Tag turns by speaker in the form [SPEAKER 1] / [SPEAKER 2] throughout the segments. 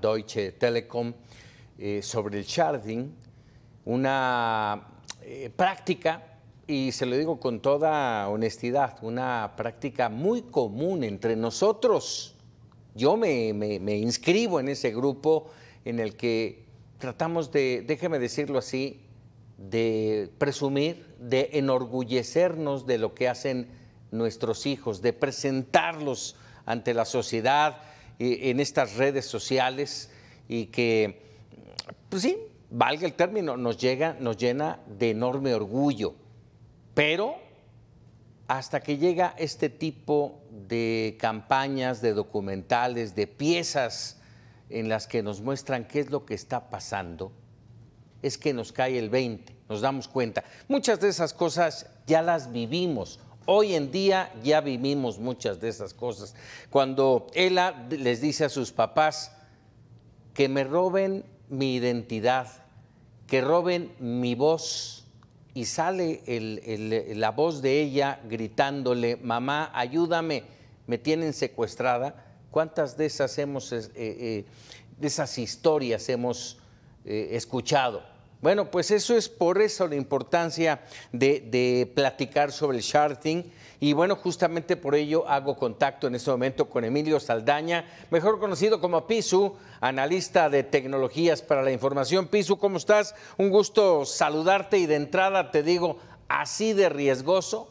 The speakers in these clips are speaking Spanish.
[SPEAKER 1] Deutsche Telekom sobre el sharding, una práctica, y se lo digo con toda honestidad, una práctica muy común entre nosotros. Yo me inscribo en ese grupo en el que tratamos de, déjeme decirlo así, de presumir, de enorgullecernos de lo que hacen nuestros hijos, de presentarlos ante la sociedad en estas redes sociales y que, pues sí, valga el término, nos llena de enorme orgullo. Pero hasta que llega este tipo de campañas, de documentales, de piezas en las que nos muestran qué es lo que está pasando, es que nos cae el 20, nos damos cuenta. Muchas de esas cosas ya las vivimos. Hoy en día ya vivimos muchas de esas cosas. Cuando Ela les dice a sus papás que me roben mi identidad, que roben mi voz, y sale la voz de ella gritándole, mamá, ayúdame, me tienen secuestrada. ¿Cuántas de esas de esas historias hemos escuchado? Bueno, pues eso es por eso la importancia de platicar sobre el sharding. Y bueno, justamente por ello hago contacto en este momento con Emilio Saldaña, mejor conocido como Pisu, analista de tecnologías para la información. Pisu, ¿cómo estás? Un gusto saludarte y de entrada te digo, ¿así de riesgoso?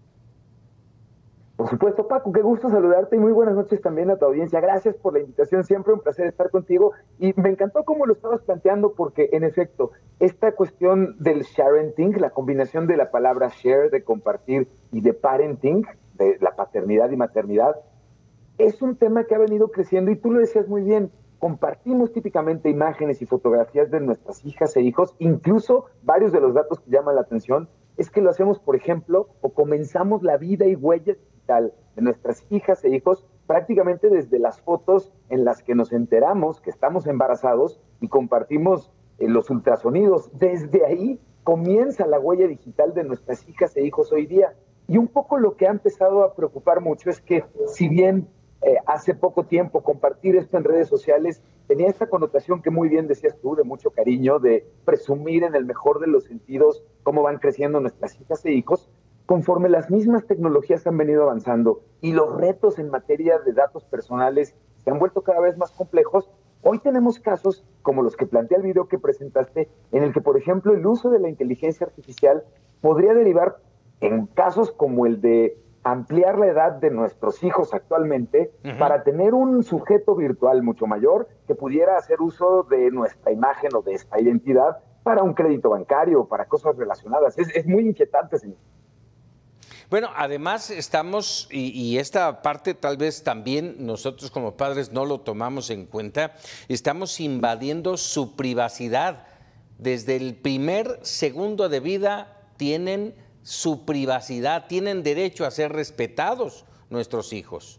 [SPEAKER 2] Por supuesto, Paco, qué gusto saludarte y muy buenas noches también a tu audiencia. Gracias por la invitación, siempre un placer estar contigo y me encantó cómo lo estabas planteando porque, en efecto, esta cuestión del sharenting, la combinación de la palabra share, de compartir, y de parenting, de la paternidad y maternidad, es un tema que ha venido creciendo y tú lo decías muy bien, compartimos típicamente imágenes y fotografías de nuestras hijas e hijos, incluso varios de los datos que llaman la atención es que lo hacemos, por ejemplo, o comenzamos la vida y huella digital de nuestras hijas e hijos prácticamente desde las fotos en las que nos enteramos que estamos embarazados y compartimos los ultrasonidos. Desde ahí comienza la huella digital de nuestras hijas e hijos hoy día. Y un poco lo que ha empezado a preocupar mucho es que si bien hace poco tiempo compartir esto en redes sociales tenía esta connotación que muy bien decías tú, de mucho cariño, de presumir en el mejor de los sentidos cómo van creciendo nuestras hijas e hijos, conforme las mismas tecnologías han venido avanzando y los retos en materia de datos personales se han vuelto cada vez más complejos, hoy tenemos casos como los que plantea el video que presentaste, en el que, por ejemplo, el uso de la inteligencia artificial podría derivar en casos como el de ampliar la edad de nuestros hijos actualmente para tener un sujeto virtual mucho mayor que pudiera hacer uso de nuestra imagen o de esta identidad para un crédito bancario o para cosas relacionadas. Es muy inquietante, señor.
[SPEAKER 1] Bueno, además estamos, y esta parte tal vez también nosotros como padres no lo tomamos en cuenta, estamos invadiendo su privacidad. Desde el primer segundo de vida tienen su privacidad, tienen derecho a ser respetados nuestros hijos.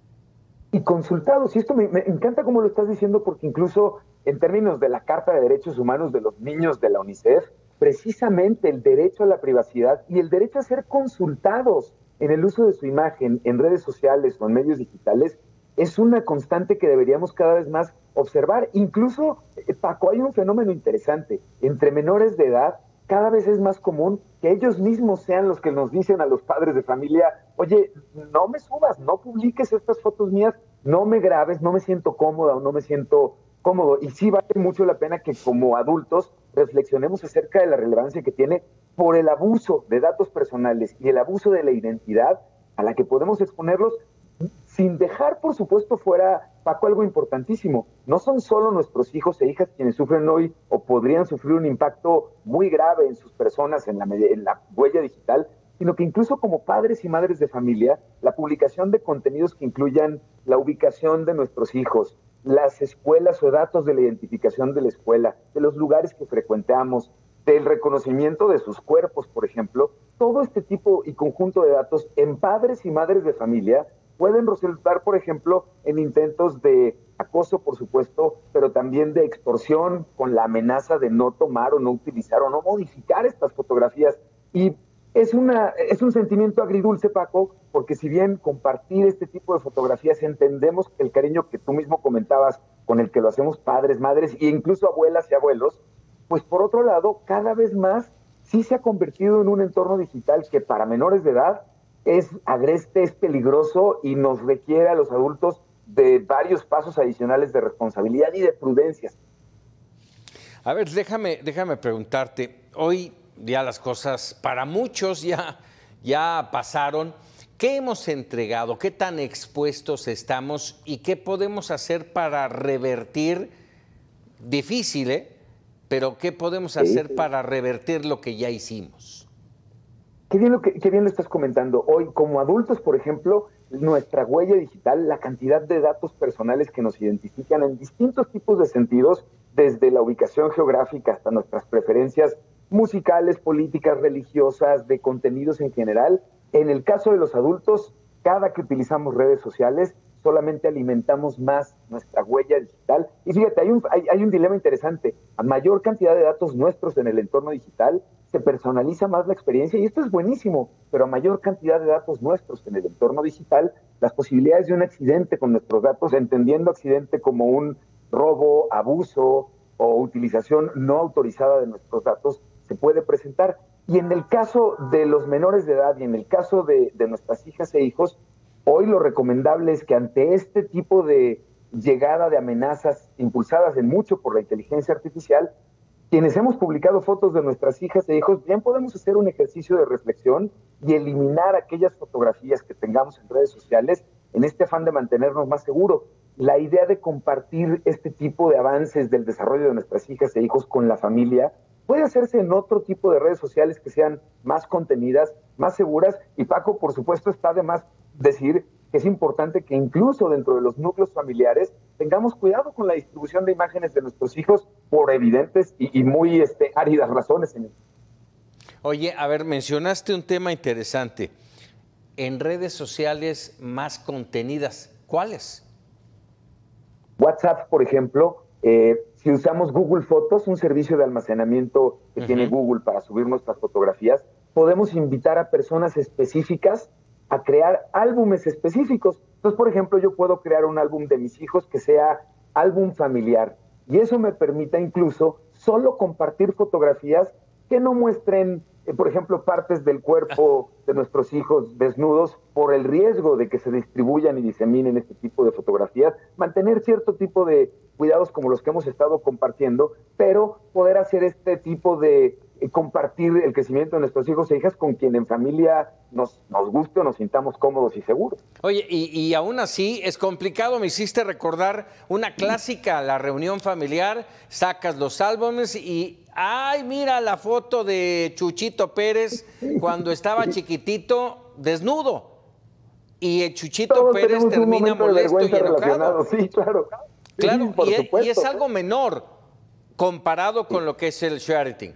[SPEAKER 2] Y consultados, y esto me encanta cómo lo estás diciendo, porque incluso en términos de la Carta de Derechos Humanos de los Niños de la UNICEF, precisamente el derecho a la privacidad y el derecho a ser consultados en el uso de su imagen en redes sociales o en medios digitales es una constante que deberíamos cada vez más observar. Incluso, Paco, hay un fenómeno interesante. Entre menores de edad, cada vez es más común que ellos mismos sean los que nos dicen a los padres de familia, oye, no me subas, no publiques estas fotos mías, no me grabes, no me siento cómoda o no me siento cómodo. Y sí vale mucho la pena que como adultos reflexionemos acerca de la relevancia que tiene por el abuso de datos personales y el abuso de la identidad a la que podemos exponerlos, sin dejar, por supuesto, fuera, Paco, algo importantísimo. No son solo nuestros hijos e hijas quienes sufren hoy o podrían sufrir un impacto muy grave en sus personas, en la huella digital, sino que incluso como padres y madres de familia, la publicación de contenidos que incluyan la ubicación de nuestros hijos, las escuelas o datos de la identificación de la escuela, de los lugares que frecuentamos, del reconocimiento de sus cuerpos, por ejemplo, todo este tipo y conjunto de datos en padres y madres de familia pueden resultar, por ejemplo, en intentos de acoso, por supuesto, pero también de extorsión con la amenaza de no tomar o no utilizar o no modificar estas fotografías. Y es un sentimiento agridulce, Paco, porque si bien compartir este tipo de fotografías entendemos el cariño que tú mismo comentabas con el que lo hacemos padres, madres e incluso abuelas y abuelos, pues por otro lado, cada vez más sí se ha convertido en un entorno digital que para menores de edad es agreste, es peligroso y nos requiere a los adultos de varios pasos adicionales de responsabilidad y de prudencia.
[SPEAKER 1] A ver, déjame preguntarte, hoy ya las cosas para muchos ya pasaron. ¿Qué hemos entregado? ¿Qué tan expuestos estamos? ¿Y qué podemos hacer para revertir? Difícil, ¿eh? Pero ¿qué podemos hacer para revertir lo que ya hicimos?
[SPEAKER 2] Qué bien lo estás comentando. Hoy, como adultos, por ejemplo, nuestra huella digital, la cantidad de datos personales que nos identifican en distintos tipos de sentidos, desde la ubicación geográfica hasta nuestras preferencias musicales, políticas, religiosas, de contenidos en general. En el caso de los adultos, cada que utilizamos redes sociales, solamente alimentamos más nuestra huella digital. Y fíjate, hay un dilema interesante. A mayor cantidad de datos nuestros en el entorno digital, se personaliza más la experiencia, y esto es buenísimo, pero a mayor cantidad de datos nuestros en el entorno digital, las posibilidades de un accidente con nuestros datos, entendiendo accidente como un robo, abuso o utilización no autorizada de nuestros datos, se puede presentar. Y en el caso de los menores de edad y en el caso de nuestras hijas e hijos, hoy lo recomendable es que ante este tipo de llegada de amenazas impulsadas en mucho por la inteligencia artificial, quienes hemos publicado fotos de nuestras hijas e hijos, bien podemos hacer un ejercicio de reflexión y eliminar aquellas fotografías que tengamos en redes sociales en este afán de mantenernos más seguros. La idea de compartir este tipo de avances del desarrollo de nuestras hijas e hijos con la familia puede hacerse en otro tipo de redes sociales que sean más contenidas, más seguras. Y Paco, por supuesto, está de más decir que es importante que incluso dentro de los núcleos familiares tengamos cuidado con la distribución de imágenes de nuestros hijos por evidentes y muy áridas razones.
[SPEAKER 1] Oye, a ver, mencionaste un tema interesante. En redes sociales más contenidas, ¿cuáles?
[SPEAKER 2] WhatsApp, por ejemplo, si usamos Google Fotos, un servicio de almacenamiento que tiene Google para subir nuestras fotografías, podemos invitar a personas específicas a crear álbumes específicos. Entonces, por ejemplo, yo puedo crear un álbum de mis hijos que sea álbum familiar, y eso me permita incluso solo compartir fotografías que no muestren, por ejemplo, partes del cuerpo de nuestros hijos desnudos, por el riesgo de que se distribuyan y diseminen este tipo de fotografías, mantener cierto tipo de cuidados como los que hemos estado compartiendo, pero poder hacer este tipo de compartir el crecimiento de nuestros hijos e hijas con quien en familia nos guste o nos sintamos cómodos y seguros.
[SPEAKER 1] Oye, y aún así es complicado. Me hiciste recordar una clásica, la reunión familiar, sacas los álbumes y ¡ay, mira la foto de Chuchito Pérez cuando estaba chiquitito, desnudo! Y el Chuchito
[SPEAKER 2] Todos
[SPEAKER 1] Pérez termina molesto y enojado.
[SPEAKER 2] Sí, claro.
[SPEAKER 1] Claro,
[SPEAKER 2] sí,
[SPEAKER 1] y es algo menor comparado con lo que es el sharing.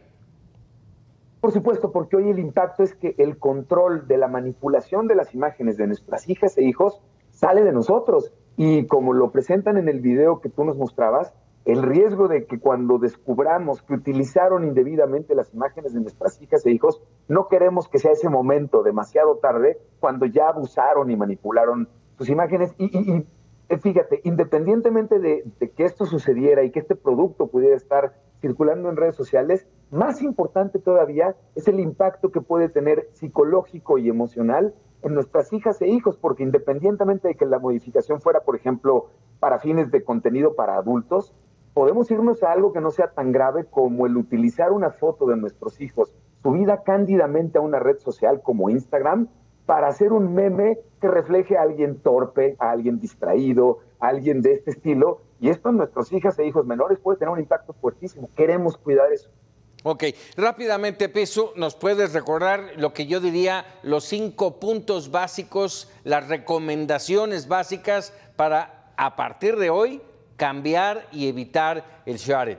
[SPEAKER 2] Por supuesto, porque hoy el impacto es que el control de la manipulación de las imágenes de nuestras hijas e hijos sale de nosotros. Y como lo presentan en el video que tú nos mostrabas, el riesgo de que cuando descubramos que utilizaron indebidamente las imágenes de nuestras hijas e hijos, no queremos que sea ese momento demasiado tarde cuando ya abusaron y manipularon sus imágenes. Y fíjate, independientemente de que esto sucediera y que este producto pudiera estar circulando en redes sociales, más importante todavía es el impacto que puede tener psicológico y emocional en nuestras hijas e hijos, porque independientemente de que la modificación fuera, por ejemplo, para fines de contenido para adultos, podemos irnos a algo que no sea tan grave como el utilizar una foto de nuestros hijos subida cándidamente a una red social como Instagram para hacer un meme que refleje a alguien torpe, a alguien distraído, a alguien de este estilo. Y esto en nuestras hijas e hijos menores puede tener un impacto fuertísimo. Queremos cuidar eso.
[SPEAKER 1] Ok, rápidamente, Peso, ¿nos puedes recordar lo que yo diría, los 5 puntos básicos, las recomendaciones básicas para, a partir de hoy, cambiar y evitar el sharing?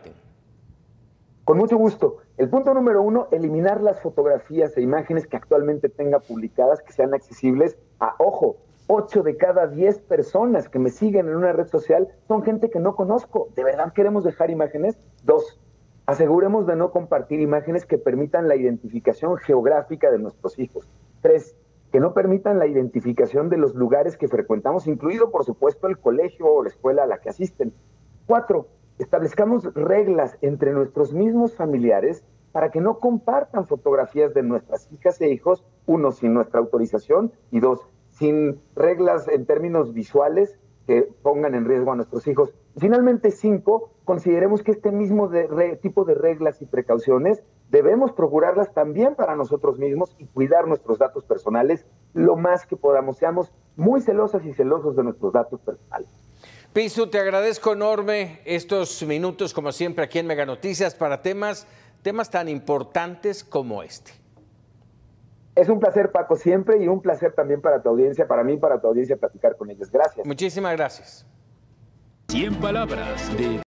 [SPEAKER 2] Con mucho gusto. El punto número 1, eliminar las fotografías e imágenes que actualmente tenga publicadas, que sean accesibles a, ojo, 8 de cada 10 personas que me siguen en una red social son gente que no conozco. ¿De verdad queremos dejar imágenes? 2, aseguremos de no compartir imágenes que permitan la identificación geográfica de nuestros hijos. 3, que no permitan la identificación de los lugares que frecuentamos, incluido, por supuesto, el colegio o la escuela a la que asisten. 4, establezcamos reglas entre nuestros mismos familiares para que no compartan fotografías de nuestras hijas e hijos, 1, sin nuestra autorización, y 2, sin reglas en términos visuales que pongan en riesgo a nuestros hijos. Finalmente, 5, consideremos que este mismo tipo de reglas y precauciones debemos procurarlas también para nosotros mismos y cuidar nuestros datos personales lo más que podamos. Seamos muy celosas y celosos de nuestros datos personales.
[SPEAKER 1] Pisu, te agradezco enorme estos minutos, como siempre, aquí en Mega Noticias para temas tan importantes como este.
[SPEAKER 2] Es un placer, Paco, siempre, y un placer también para tu audiencia, para mí y para tu audiencia platicar con ellos. Gracias.
[SPEAKER 1] Muchísimas gracias.
[SPEAKER 3] 100 palabras de